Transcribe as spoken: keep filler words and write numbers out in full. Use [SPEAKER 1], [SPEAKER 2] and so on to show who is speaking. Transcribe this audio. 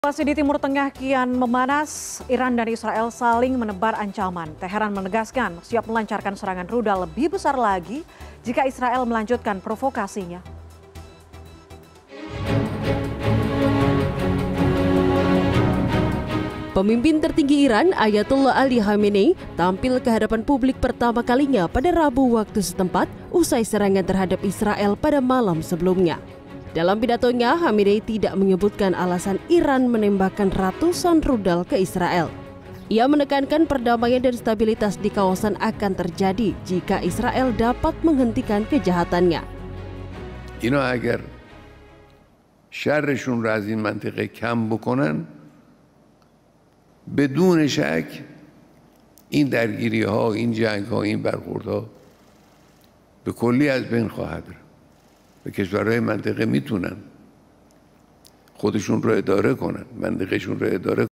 [SPEAKER 1] Situasi di Timur Tengah kian memanas, Iran dan Israel saling menebar ancaman. Teheran menegaskan siap melancarkan serangan rudal lebih besar lagi jika Israel melanjutkan provokasinya.
[SPEAKER 2] Pemimpin tertinggi Iran, Ayatollah Ali Khamenei, tampil ke hadapan publik pertama kalinya pada Rabu waktu setempat usai serangan terhadap Israel pada malam sebelumnya. Dalam pidatonya, Khamenei tidak menyebutkan alasan Iran menembakkan ratusan rudal ke Israel. Ia menekankan perdamaian dan stabilitas di kawasan akan terjadi jika Israel dapat menghentikan kejahatannya.
[SPEAKER 3] اینا اگر شرشون را از این منطقه کم بکنن بدون شک این درگیری ها این جنگ ها این برخوردها به کلی از بین خواهد رفت. به کشورهای منطقه میتونن خودشون رو اداره کنن، منطقهشون رو اداره